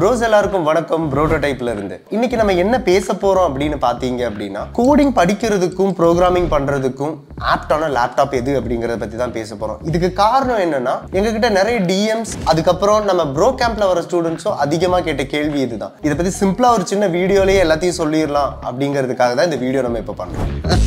Bros எல்லாருக்கும் வணக்கம் Brototype ல இருந்து. இன்னைக்கு நம்ம என்ன பேச போறோம் அப்படினு பாத்தீங்க அப்படினா கோடிங் படிக்கிறதுக்கும் புரோகிராமிங் பண்றதுக்கும் ஆப்டான லேப்டாப் எது அப்படிங்கறத பத்தி தான் பேச போறோம். இதுக்கு காரணம் என்னன்னா எங்ககிட்ட நிறைய DMs அதுக்கு அப்புறம் நம்ம Brocampல வர ஸ்டூடண்ட்ஸோ அதிகமா கேட்ட கேள்வி இதுதான். இத பத்தி சிம்பிளா ஒரு சின்ன வீடியோலயே எல்லாத்தையும் சொல்லிரலாம் அப்படிங்கிறதுக்காக தான் இந்த வீடியோ நம்ம இப்ப பண்றோம்.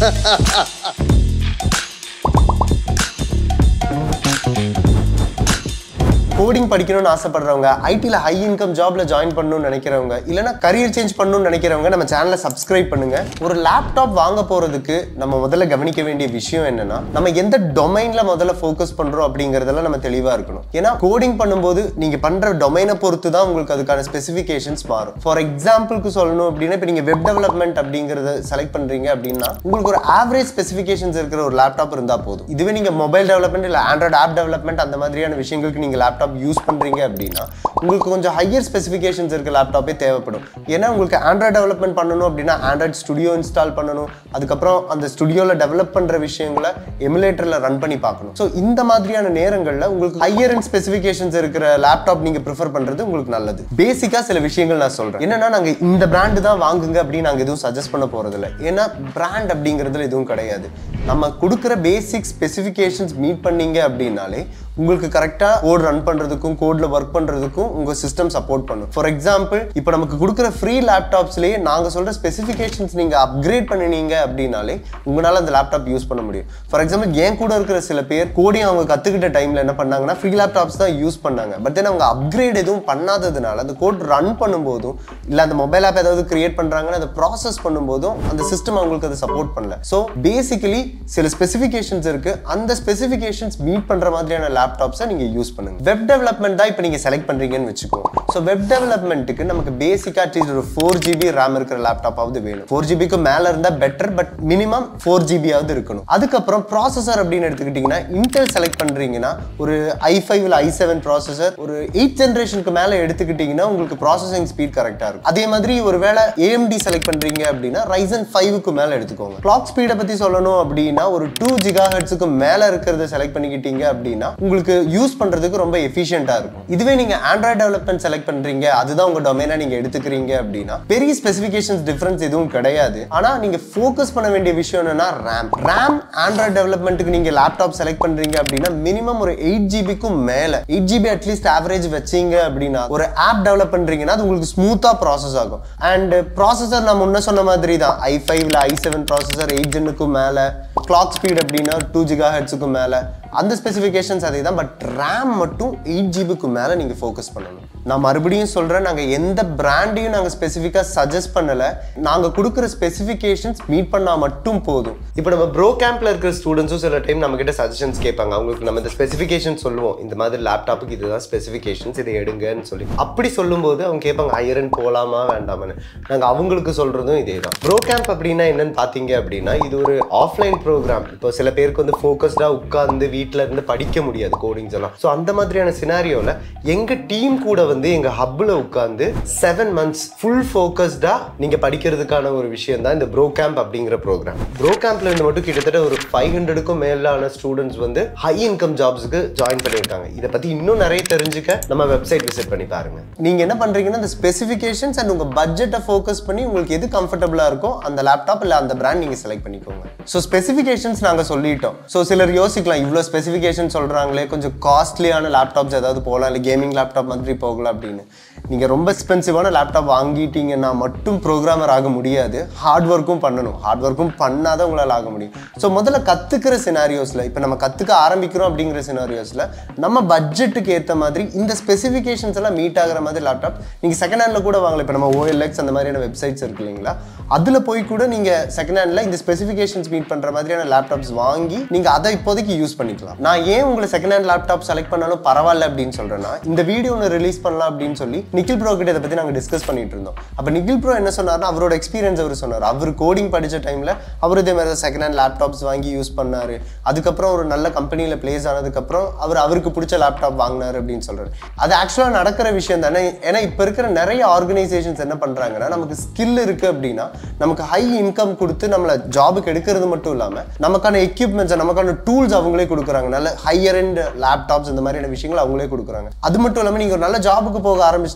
கோடிங் படிக்கணும்னு ஆசைப்படுறவங்க, ஐடில ஹை இன்கம் ஜாப்ல ஜாயின் பண்ணணும்னு நினைக்கிறவங்க, இல்லனா கரியர் சேஞ்ச் பண்ணணும்னு நினைக்கிறவங்க நம்ம சேனலை சப்ஸ்கிரைப் பண்ணுங்க. ஒரு லேப்டாப் வாங்க போறதுக்கு நம்ம முதல்ல கவனிக்க வேண்டிய விஷயம் என்னன்னா, நம்ம எந்த டொமைன்ல முதல்ல ஃபோக்கஸ் பண்றோம் அப்படிங்கறதெல்லாம் நம்ம தெளிவா இருக்கணும். ஏன்னா கோடிங் பண்ணும்போது நீங்க பண்ற டொமைனை பொறுத்து தான் உங்களுக்கு அதுக்கான ஸ்பெசிஃபிகேஷன்ஸ் மாறும். ஃபார் எக்ஸாம்பிளுக்கு சொல்லணும் அப்படின்னா, இப்போ நீங்க வெப் டெவலப்மெண்ட் அப்படிங்கறத செலக்ட் பண்றீங்க அப்படின்னா உங்களுக்கு ஒரு ஆவரேஜ் ஸ்பெசிஃபிகேஷன்ஸ் இருக்கிற ஒரு லேப்டாப் இருந்தா போதும். இதுவே நீங்க மொபைல் டெவலப்மெண்ட் இல்ல ஆண்ட்ராய்டு ஆப் டெவலப்மெண்ட் அந்த மாதிரியான விஷயங்களுக்கு நீங்க லேப்டாப் யூஸ் பண்றீங்க அப்படின்னா உங்களுக்கு கொஞ்சம் ஹையர் ஸ்பெசிஃபிகேஷன்ஸ் இருக்க லேப்டாப்பே தேவைப்படும். ஏன்னா உங்களுக்கு ஆண்ட்ராய்டு டெவலப்மெண்ட் பண்ணணும் அப்படின்னா ஆண்ட்ராய்டு ஸ்டுடியோ இன்ஸ்டால் பண்ணணும், அதுக்கப்புறம் அந்த ஸ்டுடியோல டெவலப் பண்ற விஷயங்களை எமுலேட்டர்ல ரன் பண்ணி பார்க்கணும். ஸோ இந்த மாதிரியான நேரங்களில் உங்களுக்கு ஹையர் அண்ட் ஸ்பெசிஃபிகேஷன்ஸ் இருக்கிற லேப்டாப் நீங்க ப்ரிஃபர் பண்றது உங்களுக்கு நல்லது. பேசிக்கா சில விஷயங்கள் நான் சொல்றேன். என்னன்னா நாங்க இந்த பிராண்டு தான் வாங்குங்க அப்படின்னு நாங்க எதுவும் சஜஸ்ட் பண்ண போறது இல்லை. ஏன்னா பிராண்ட் அப்படிங்கிறதுல எதுவும் கிடையாது. நம்ம கொடுக்குற பேசிக் ஸ்பெசிஃபிகேஷன்ஸ் மீட் பண்ணீங்க அப்படின்னாலே உங்களுக்கு கரெக்டா கோட் ரன் பண்றதுக்கும் கோட்ல ஒர்க் பண்றதுக்கும் உங்க சிஸ்டம் சப்போர்ட் பண்ணும். ஃபார் எக்ஸாம்பிள் இப்போ நமக்கு கொடுக்குற ஃப்ரீ லேப்டாப்ஸ்லயே நாங்க சொல்ற ஸ்பெசிஃபிகேஷன்ஸ் நீங்க அப்கிரேட் பண்ணினீங்க அப்படின்னாலே உங்களால அந்த லேப்டாப் யூஸ் பண்ண முடியும். ஃபார் எக்ஸாம்பிள் என் கூட இருக்கிற சில பேர் கோடிங் அவங்க கத்துக்கிட்ட டைம்ல என்ன பண்ணாங்கன்னா ஃப்ரீ லேப்டாப்ஸ் தான் யூஸ் பண்ணாங்க. பட் தென் அவங்க அப்கிரேட் எதுவும் பண்ணாததுனால அந்த கோட் ரன் பண்ணும்போதும் இல்ல அந்த மொபைல் ஆப் ஏதாவது கிரியேட் பண்றாங்கன்னா அதை ப்ராசஸ் பண்ணும்போதும் அந்த சிஸ்டம் அவங்களுக்கு அதை சப்போர்ட் பண்ணல. ஸோ பேசிக்கலி சில ஸ்பெசிஃபிகேஷன்ஸ் இருக்கு. அந்த ஸ்பெசிஃபிகேஷன்ஸ் மீட் பண்ற மாதிரியான லேப்டாப்ஸை நீங்க யூஸ் பண்ணுங்க. வெப் டெவலப்மெண்ட் தான் இப்போ நீங்க செலக்ட் பண்றீங்கன்னு வச்சுக்கோங்க. ஸோ வெப் டெவலப்மெண்ட்டுக்கு நமக்கு பேசிக்கா ஒரு 4GB RAM இருக்கிற லேப்டாப்பாவது வேணும். 4GBக்கு மேல இருந்தா பெட்டர், பட் மினிமம் 4GB ஆவது இருக்கணும். அதுக்கப்புறம் ப்ராசஸர் அப்படின்னு எடுத்துக்கிட்டீங்கன்னா இன்டெல் செலக்ட் பண்றீங்கன்னா ஒரு i5 இல்ல i7 ப்ராசஸர் ஒரு 8th ஜெனரேஷனுக்கு மேல எடுத்துக்கிட்டீங்கன்னா உங்களுக்கு ப்ராசஸிங் ஸ்பீட் கரெக்டா இருக்கும். அதே மாதிரி ஒருவேளை AMD செலக்ட் பண்றீங்க அப்படின்னா Ryzen 5க்கு மேல எடுத்துக்கோங்க. கிளாக் ஸ்பீடை பத்தி சொல்லணும் அப்படின்னா ஒரு 2 GHzக்கு மேல இருக்கிறத செலக்ட் பண்ணிக்கிட்டீங்க அப்படின்னா உங்களுக்கு யூஸ் பண்றதுக்கு ரொம்ப எஃபிஷியன்ட்டா இருக்கும். இதுவே நீங்க ஆண்ட்ராய்டு டெவலப்மெண்ட் செலக்ட் பண்றீங்க, அதுதான் உங்க டொமைனா நீங்க எடுத்துக்கிறீங்க அப்படின்னா பெரிய ஸ்பெசிஃபிகேஷன்ஸ் டிஃபரன்ஸ் எதுவும் கிடையாது. ஆனா நீங்க ஃபோக்கஸ் பண்ண வேண்டிய விஷயம் என்னன்னா RAM ஆண்ட்ராய்டு டெவலப்மெண்ட்டுக்கு நீங்க லேப்டாப் செலக்ட் பண்றீங்க அப்படின்னா மினிமம் ஒரு 8GB மேல 8GB அட்லீஸ்ட் ஆவரேஜ் வச்சீங்க அப்படின்னா ஒரு ஆப் டெவலப் பண்றீங்கன்னா அது உங்களுக்கு ஸ்மூத்தா ப்ராசஸ் ஆகும். அண்ட் ப்ராசஸர் நான் முன்ன சொன்ன மாதிரி தான் i5 இல்ல i7 ப்ராசஸர் 8 ஜென்னுக்கு மேல, கிளாக் ஸ்பீட் அப்படின்னா 2 GHzக்கு மேல, அந்த ஸ்பெசிஃபிகேஷன்ஸ் அதே தான். பட் RAM மட்டும் 8GBக்கு மேல நீங்க ஃபோக்கஸ் பண்ணணும். நான் மறுபடியும் சொல்றேன், நாங்க எந்த பிராண்டையும் நாங்க ஸ்பெசிஃபிக்கா சஜஸ்ட் பண்ணல. நாங்க கொடுக்குற ஸ்பெசிஃபிகேஷன்ஸ் மீட் பண்ணா மட்டும் போதும். இப்போ நம்ம ப்ரோகேம்ப்ல இருக்கிற ஸ்டூடெண்ட்ஸும் சில டைம் நம்ம கிட்ட சஜஷன்ஸ் கேட்பாங்க. அவங்களுக்கு நம்ம இந்த ஸ்பெசிஃபிகேஷன் சொல்லுவோம், இந்த மாதிரி லேப்டாப்புக்கு இதுதான் ஸ்பெசிஃபிகேஷன்ஸ், இதை எடுங்கன்னு சொல்லி. அப்படி சொல்லும்போது அவங்க கேட்பாங்க ஹையர் அண்ட் போலாமா வேண்டாமான்னு. நாங்க அவங்களுக்கு சொல்றதும் இதே தான். ப்ரோகேம்ப் அப்படின்னா என்னன்னு பாத்தீங்க அப்படின்னா இது ஒரு ஆஃப்லைன் ப்ரோக்ராம். இப்போ சில பேருக்கு வந்து ஃபோக்கஸ்டா உட்கார்ந்து வீட்டில இருந்து படிக்க முடியாது கோடிங்ஸ் எல்லாம். ஸோ அந்த மாதிரியான சினாரியோல எங்க டீம் கூட வந்து எங்க ஹப்ல உட்கார்ந்து 7 months ஃபுல் ஃபோக்கஸ்டா நீங்க படிக்கிறதுக்கான ஒரு விஷயம் தான் இந்த ப்ரோகேம்ப் அப்படிங்கிற ப்ரோக்ராம். ப்ரோகேம்ப்ல இருந்து மட்டும் கிட்டத்தட்ட ஒரு 500க்கும் மேலான ஸ்டூடெண்ட்ஸ் வந்து ஹை இன்கம் ஜாப்ஸ்க்கு ஜாயின் பண்ணியிருக்காங்க. இதை பத்தி இன்னும் நிறைய தெரிஞ்சுக்க நம்ம வெப்சைட் விசிட் பண்ணி பாருங்க. நீங்க என்ன பண்றீங்கன்னா இந்த ஸ்பெசிஃபிகேஷன்ஸ் அண்ட் உங்க பட்ஜெட்டை ஃபோக்கஸ் பண்ணி உங்களுக்கு எது கம்ஃபர்டபுளா இருக்கோ அந்த லேப்டாப் இல்ல அந்த பிராண்ட் நீங்க செலக்ட் பண்ணிக்கோங்க. ஸோ ஸ்பெசிஃபிகேஷன்ஸ் நாங்க சொல்லிட்டோம். ஸோ சிலர் யோசிக்கலாம் இவ்வளோ ஸ்பெசிஃபிகேஷன் சொல்றாங்களே கொஞ்சம் காஸ்ட்லியான லேப்டாப்ஸ் ஏதாவது போகலாம், இல்லை கேமிங் லேப்டாப் மாதிரி போகலாம் அப்படின்னு. நீங்க ரொம்ப எக்ஸ்பென்சிவான லேப்டாப் வாங்கிட்டீங்கன்னா மட்டும் ப்ரோக்ராமர் ஆக முடியாது. ஹார்ட் ஒர்க்கும் பண்ணணும். ஹார்ட் ஒர்க்கும் பண்ணாதான் உங்களால் ஆக முடியும். ஸோ முதல்ல கத்துக்கிற சினாரியோஸ்ல இப்போ நம்ம கத்துக்க ஆரம்பிக்கிறோம் அப்படிங்கிற சினாரியோஸ்ல நம்ம பட்ஜெட்டுக்கு ஏற்ற மாதிரி இந்த ஸ்பெசிஃபிகேஷன்ஸ் எல்லாம் மீட் ஆகிற மாதிரி லேப்டாப் நீங்க செகண்ட் ஹேண்ட்ல கூட வாங்கலாம். இப்போ நம்ம OLX அந்த மாதிரியான வெப்சைட்ஸ் இருக்கு இல்லைங்களா, அதுல போய் கூட நீங்க செகண்ட் ஹேண்ட்ல இந்த ஸ்பெசிஃபிகேஷன்ஸ் மீட் பண்ற மாதிரியான லேப்டாப்ஸ் வாங்கி நீங்க அதை இப்போதைக்கு யூஸ் பண்ணிக்கலாம். நான் ஏன் உங்களை செகண்ட் ஹேண்ட் லேப்டாப் செலக்ட் பண்ணாலும் பரவாயில்ல அப்படின்னு சொல்றேன்னா, இந்த வீடியோ ஒன்று ரிலீஸ் பண்ணலாம் அப்படின்னு சொல்லி நிக்கில் ப்ரோ கிட்ட இதை பத்தி நாங்க டிஸ்கஸ் பண்ணிட்டு இருந்தோம். அப்ப நிக்கில் ப்ரோ என்ன சொன்னார்னா அவரோட எக்ஸ்பீரியன்ஸ் அவர் சொன்னார். அவர் கோடிங் படிச்ச டைம்ல அவர் இதே மாதிரி செகண்ட் ஹேண்ட் லேப்டாப்ஸ் வாங்கி யூஸ் பண்ணாரு. அதுக்கப்புறம் ஒரு நல்ல கம்பெனியில பிளேஸ் ஆனதுக்கு அப்புறம் அவருக்கு பிடிச்ச லேப்டாப் வாங்கினாரு அப்படின்னு சொல்றாரு. அது ஆக்சுவலா நடக்கிற விஷயம் தானே. ஏன்னா இப்ப இருக்கிற நிறைய ஆர்கனைசேஷன்ஸ் என்ன பண்றாங்கன்னா நமக்கு ஸ்கில் இருக்கு அப்படின்னா நமக்கு ஹை இன்கம் கொடுத்து நம்மள ஜாபுக்கு எடுக்கிறது மட்டும் இல்லாம நமக்கான எக்யூப்மெண்ட்ஸ் நமக்கான டூல்ஸ் அவங்களே கொடுக்குறாங்க. நல்ல ஹையர் எண்ட் லேப்டாப்ஸ் இந்த மாதிரியான விஷயங்கள் அவங்களே கொடுக்குறாங்க. அது மட்டும் இல்லாம நீங்க ஒரு நல்ல ஜாபுக்கு போக ஆரம்பிச்சிட்டீங்க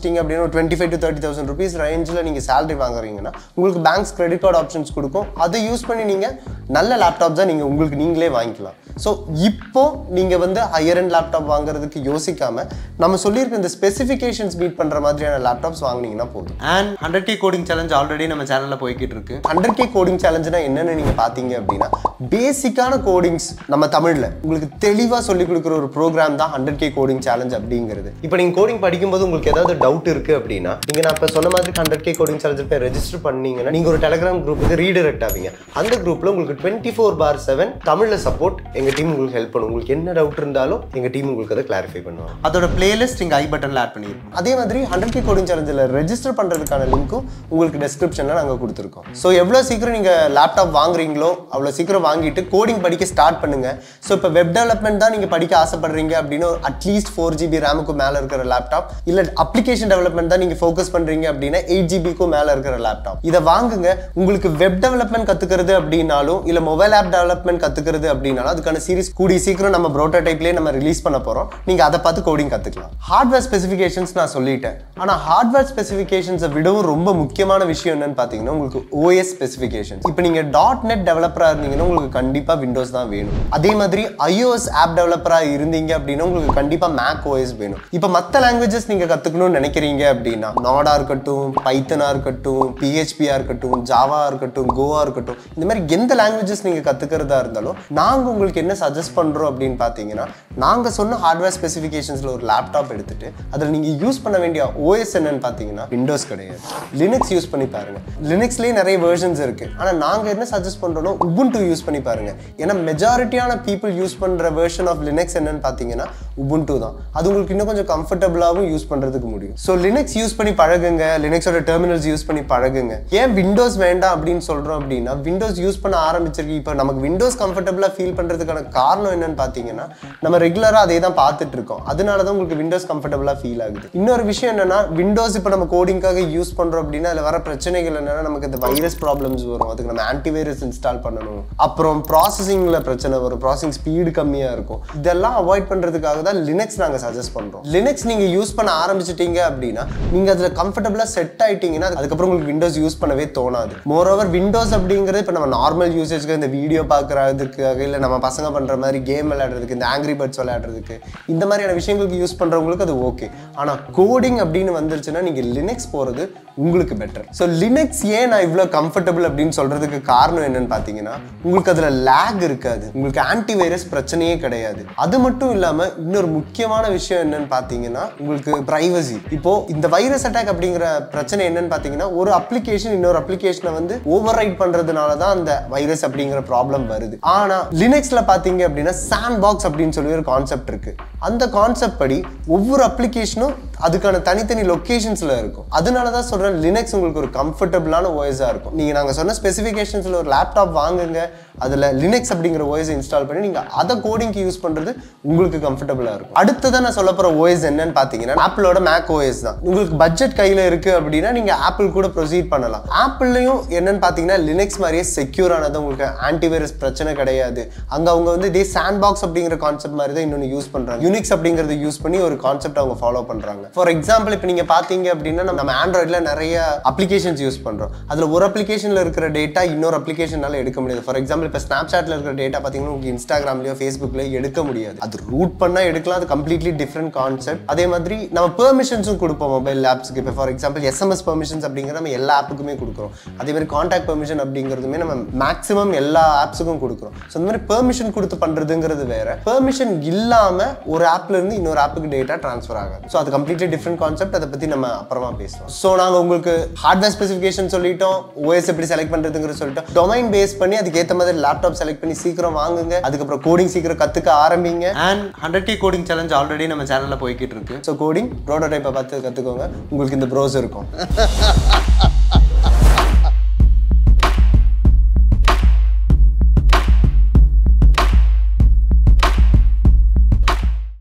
ஆரம்பிச்சிட்டீங்க அப்படின்னா 25 to 30,000 rupees ரேஞ்சில் நீங்கள் சேலரி வாங்குறீங்கன்னா உங்களுக்கு பேங்க்ஸ் கிரெடிட் கார்டு ஆப்ஷன்ஸ் கொடுக்கும். அதை யூஸ் பண்ணி நீங்கள் நல்ல லேப்டாப் தான் நீங்கள் உங்களுக்கு நீங்களே வாங்கிக்கலாம். ஸோ இப்போ நீங்கள் வந்து ஹையர் அண்ட் லேப்டாப் வாங்குறதுக்கு யோசிக்காம நம்ம சொல்லியிருக்க இந்த ஸ்பெசிஃபிகேஷன்ஸ் மீட் பண்ணுற மாதிரியான லேப்டாப்ஸ் வாங்கினீங்கன்னா போதும். And 100K coding challenge already நம்ம சேனலில் போய்கிட்டு இருக்கு. 100K கோடிங் சேலஞ்சுனா என்னென்னு நீங்கள் பார்த்தீங்க அப்படின்னா பேசிக்கான கோடிங்ஸ் நம்ம தமிழில் உங்களுக்கு தெளிவாக சொல்லிக் கொடுக்குற ஒரு ப்ரோக்ராம் தான் 100K கோடிங் சேலஞ்ச் அப்படிங்கிறது. இப்போ நீங்கள் கோடிங் படிக்கும்போது உங்களுக்கு ஏதாவது டவுட் இருக்குது அப்படின்னா நீங்கள் நான் இப்போ சொன்ன மாதிரி 100K கோடிங் சேலஞ்ச் போய் ரெஜிஸ்டர் பண்ணீங்கன்னா நீங்கள் ஒரு டெலிகிராம் குரூப்புக்கு ரீடைரக்ட் ஆவீங்க. அந்த குரூப்பில் உங்களுக்கு 24/7 தமிழில் சப்போர்ட் எங்கள் டீம் உங்களுக்கு ஹெல்ப் பண்ணும். உங்களுக்கு என்ன டவுட் இருந்தாலும் எங்கள் டீம் உங்களுக்கு அதை கிளாரிஃபை பண்ணுவாங்க. அதோட பிளேலிஸ்ட் இங்கே ஐ பட்டனில் ஆட் பண்ணியிருக்கோம். அதே மாதிரி 100K கோடிங் சேலஞ்சில் ரெஜிஸ்டர் பண்ணுறதுக்கான லிங்க்கும் உங்களுக்கு டிஸ்கிரிப்ஷனில் நாங்கள் கொடுத்துருக்கோம். ஸோ எவ்வளோ சீக்கிரம் நீங்கள் லேப்டாப் வாங்குறீங்களோ அவ்வளோ சீக்கிரம் வாங்கிட்டு கோடிங் படிக்க ஸ்டார்ட் பண்ணுங்கள். ஸோ இப்போ வெப் டெவலப்மெண்ட் தான் நீங்கள் படிக்க ஆசைப்படுறீங்க அப்படின்னு அட்லீஸ்ட் 4GB ரேமுக்கு மேலே இருக்கிற லேப்டாப், இல்லை அப்ளிகேஷன் டெவலப்மெண்ட் தான் நீங்கள் ஃபோக்கஸ் பண்ணுறீங்க அப்படின்னா 8GBக்கும் மேலே இருக்கிற லேப்டாப் இதை வாங்குங்க. உங்களுக்கு வெப் டெவலப்மெண்ட் கற்றுக்கிறது அப்படின்னாலும் இல்லை மொபைல் ஆப் டெவலப்மெண்ட் கற்றுக்கிறது அப்படின்னாலும் அதுக்கான சீரிஸ் கூடிய சீக்கிரம் நம்ம ப்ரோட்டோடைப்லேயே நம்ம ரிலீஸ் பண்ண போகிறோம். நீங்கள் அதை பார்த்து கோடிங் கற்றுக்கலாம். ஹார்ட்வேர் ஸ்பெசிஃபிகேஷன்ஸ் நான் சொல்லிட்டேன். ஆனால் ஹார்ட்வேர் ஸ்பெசிஃபிகேஷன்ஸை விடவும் ரொம்ப முக்கியமான விஷயம் என்னன்னு பார்த்தீங்கன்னா உங்களுக்கு OS ஸ்பெசிஃபிகேஷன்ஸ். இப்போ நீங்கள் .NET டெவலப்பராக இருந்தீங்கன்னா உங்களுக்கு கண்டிப்பாக விண்டோஸ் தான் வேணும். அதே மாதிரி iOS ஆப் டெவலப்பராக இருந்தீங்க அப்படின்னா உங்களுக்கு கண்டிப்பாக Mac OS வேணும். இப்போ மற்ற லாங்குவேஜஸ் நீங்கள் கற்றுக்கணும்னு நினைக்கிறீங்க அப்படின்னா நாடா இருக்கட்டும், பைத்தனாக இருக்கட்டும், PHP இருக்கட்டும், ஜாவா இருக்கட்டும், கோவா இருக்கட்டும், இந்த மாதிரி எந்த லாங்குவேஜஸ் நீங்கள் கற்றுக்கிறதா இருந்தாலும் நாங்கள் உங்களுக்கு என்ன சஜஸ்ட் பண்ணுறோம் அப்படின்னு பார்த்தீங்கன்னா நாங்கள் சொன்ன ஹார்ட்வேர் ஸ்பெசிஃபிகேஷன்ஸில் ஒரு லேப்டாப் எடுத்துட்டு அதில் நீங்கள் யூஸ் பண்ண வேண்டிய OS என்னன்னு பார்த்தீங்கன்னா விண்டோஸ் கிடையாது, லினக்ஸ் யூஸ் பண்ணி பாருங்கள். லினக்ஸ்லேயே நிறைய வெர்ஷன்ஸ் இருக்குது. ஆனால் நாங்கள் என்ன சஜஸ்ட் பண்ணுறோன்னா உபுண்டு யூஸ் பண்ணி பாருங்கள். ஏன்னா மெஜாரிட்டியான பீப்புள் யூஸ் பண்ணுற வெர்ஷன் ஆஃப் லினக்ஸ் என்னன்னு பார்த்தீங்கன்னா உபுண்டு தான். அது உங்களுக்கு இன்னும் கொஞ்சம் கம்ஃபர்டபுளாகவும் யூஸ் பண்ணுறதுக்கு முடியும். ஸோ லினக்ஸ் யூஸ் பண்ணி பழகுங்க, லினக்ஸோட டெர்மினல்ஸ் யூஸ் பண்ணி பழகுங்க. ஏன் விண்டோஸ் வேண்டாம் அப்படின்னு சொல்கிறோம் அப்படின்னா விண்டோஸ் யூஸ் பண்ண ஆரம்பிச்சிருக்கு. இப்போ நமக்கு விண்டோஸ் கம்ஃபர்டபுளாக ஃபீல் பண்ணுறதுக்கான காரணம் என்னன்னு பார்த்தீங்கன்னா நம்ம ரெகுலராக அதே தான் பார்த்துட்டு இருக்கோம். அதனால தான் உங்களுக்கு விண்டோஸ் கம்ஃபர்டபுளாக ஃபீல் ஆகுது. இன்னொரு விஷயம் என்னன்னா விண்டோஸ் இப்போ நம்ம கோடிங்காக யூஸ் பண்ணுறோம் அப்படின்னா அதில் வர பிரச்சனைகள் என்னன்னா நமக்கு இந்த வைரஸ் ப்ராப்ளம்ஸ் வரும். அதுக்கு நம்ம ஆன்டிவைரஸ் இன்ஸ்டால் பண்ணணும். அப்புறம் ப்ராசஸிங்கில் பிரச்சனை வரும், ப்ராசஸிங் ஸ்பீடு கம்மியாக இருக்கும். இதெல்லாம் அவாய்ட் பண்ணுறதுக்காக தான் லினக்ஸ் நாங்கள் சஜஸ்ட் பண்ணுறோம். லினக்ஸ் நீங்கள் யூஸ் பண்ண ஆரம்பிச்சிட்டீங்க அப்படின்னா நீங்கள் அதில் கம்ஃபர்டபுளாக செட் ஆகிட்டீங்கன்னா அதுக்கப்புறம் உங்களுக்கு விண்டோஸ் யூஸ் பண்ணவே தோணாது. மோரோவர் விண்டோஸ் அப்படிங்கிறது இப்போ நம்ம நார்மல் யூசேஜ்க்கு இந்த வீடியோ பார்க்குறதுக்காக இல்லை நம்ம பசங்க பண்ணுற மாதிரி கேம் விளையாடுறதுக்கு, இந்த ஆங்கிரி பேர்ட்ஸ் விளையாடுறதுக்கு, இந்த மாதிரியான விஷயங்களுக்கு யூஸ் பண்ணுறவங்களுக்கு அது ஓகே. ஆனால் கோடிங் அப்படின்னு வந்துருச்சுன்னா நீங்கள் லினக்ஸ் போகிறது உங்களுக்கு பெட்டர். ஸோ லினக்ஸ் ஏன் நான் இவ்வளோ கம்ஃபர்டபுள் அப்படின்னு சொல்கிறதுக்கு காரணம் என்னன்னு பார்த்தீங்கன்னா உங்களுக்கு அதில் லேக் இருக்காது, உங்களுக்கு ஆன்டிவைரஸ் பிரச்சனையே கிடையாது. அது மட்டும் இல்லாமல் இன்னொரு முக்கியமான விஷயம் என்னன்னு பார்த்தீங்கன்னா உங்களுக்கு ப்ரைவசி. இப்போது இந்த வைரஸ் அட்டாக் அப்படிங்கிற பிரச்சனை என்னன்னு பார்த்தீங்கன்னா ஒரு அப்ளிகேஷன் இன்னொரு அப்ளிகேஷனை வந்து ஓவர் ரைட் பண்ணுறதுனால தான் அந்த வைரஸ் அப்படிங்கிற ப்ராப்ளம் வருது. ஆனால் லினக்ஸில் பார்த்தீங்க அப்படின்னா சாண்ட் பாக்ஸ் அப்படின்னு சொல்லி ஒரு கான்செப்ட் இருக்கு. அந்த கான்செப்ட் படி ஒவ்வொரு அப்ளிகேஷனும் அதுக்கான தனித்தனி லொகேஷன்ஸ்ல இருக்கும். அதனால தான் சொல்றேன் லினக்ஸ் உங்களுக்கு ஒரு கம்ஃபர்டபுளான ஓஎஸா இருக்கும். நீங்க நாங்க சொன்ன ஸ்பெசிஃபிகேஷன்ஸ்ல ஒரு லேப்டாப் வாங்குங்க, அதுல லினக்ஸ் அப்படிங்கிற ஓஎஸ் இன்ஸ்டால் பண்ணி நீங்க அதை கோடிங்க்கு யூஸ் பண்றது உங்களுக்கு கம்ஃபர்டபுளா இருக்கும். அடுத்ததான் நான் சொல்ல போற ஓஎஸ் என்னன்னு பாத்தீங்கன்னா ஆப்பிளோட மேக் ஓஎஸ் தான். உங்களுக்கு பட்ஜெட் கையில இருக்கு அப்படின்னா நீங்க ஆப்பிள் கூட ப்ரொசீட் பண்ணலாம். ஆப்பிள்லயும் என்னன்னு பாத்தீங்கன்னா லினக்ஸ் மாதிரியே செக்யூர் ஆனது, உங்களுக்கு ஆன்டிவைரஸ் பிரச்சனை கிடையாது. அங்க அவங்க வந்து இதே சாண்ட் பாக்ஸ் அப்படிங்கிற கான்செப்ட் மாதிரி தான் இன்னொன்று யூஸ் பண்றாங்க. யூனிக்ஸ் அப்படிங்கறத யூஸ் பண்ணி ஒரு கான்செப்ட் அவங்க ஃபாலோ பண்றாங்க. ஃபார் எக்ஸாம்பிள் இப்போ நீங்க பாத்தீங்க அப்படின்னா நம்ம ஆண்ட்ராய்டில் நிறைய அப்ளிகேஷன்ஸ் யூஸ் பண்றோம். அதுல ஒரு அப்ளிகேஷன்ல இருக்கிற டேட்டா இன்னொரு அப்ளிகேஷனால எடுக்க முடியாது. ஃபார் எக்ஸாம்பிள் இப்போ ஸ்னாப்சாட்ல இருக்கிற டேட்டா பாத்தீங்கன்னா உங்களுக்கு இன்ஸ்டாகிராம்லயோ ஃபேஸ்புக்லயோ எடுக்க முடியாது. அது ரூட் பண்ணா எடுக்கலாம், அது கம்ப்ளீட்லி டிஃப்ரெண்ட் கான்செப்ட். அதே மாதிரி நம்ம பெர்மிஷன்ஸும் கொடுப்போம் மொபைல் ஆப்ஸ்க்கு. இப்போ ஃபார் எக்ஸாம்பிள் SMS பெர்மிஷன்ஸ் அப்படிங்கிறது நம்ம எல்லா ஆப்புக்குமே கொடுக்குறோம். அதே மாதிரி கான்டாக்ட் பெர்மிஷன் அப்படிங்கிறதுமே நம்ம மேக்ஸிமம் எல்லா ஆப்ஸுக்கும் கொடுக்குறோம். ஸோ இந்த மாதிரி பெர்மிஷன் கொடுத்து பண்றதுங்கிறது வேற. பெர்மிஷன் இல்லாம ஒரு ஆப்ல இருந்து இன்னொரு ஆப்புக்கு டேட்டா ட்ரான்ஸ்ஃபர் ஆகாது. ஸோ அது கம்ப்ளீட்லி டிஃப்ரெண்ட் கான்செப்ட். அதை பத்தி நம்ம அப்புறமா பேசலாம். ஸோ நாங்கள் உங்களுக்கு ஹார்ட்வேர் ஸ்பெசிஃபிகேஷன் சொல்லிட்டோம், ஓஎஸ் எப்படி செலக்ட் பண்றதுங்கிற சொல்லிட்டோம். டொமைன் பேஸ் பண்ணி அதுக்கு ஏற்ற மாதிரி லேப்டாப் செலக்ட் பண்ணி சீக்கிரம் வாங்குங்க. அதுக்கப்புறம் கோடிங் சீக்கிரம் கத்துக்க ஆரம்பிங்க. And 100K coding challenge already நம்ம சேனல்ல போய்கிட்டு இருக்கு. ஸோ கோடிங் ப்ரோட்டோடைப்பை பார்த்து கத்துக்கோங்க, உங்களுக்கு இந்த ப்ரோஸ் இருக்கும்.